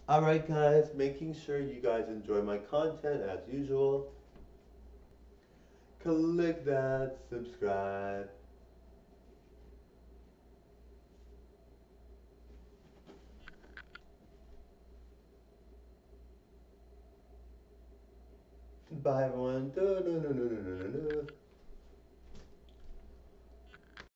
Alright guys, making sure you guys enjoy my content as usual. Click that subscribe. Bye everyone.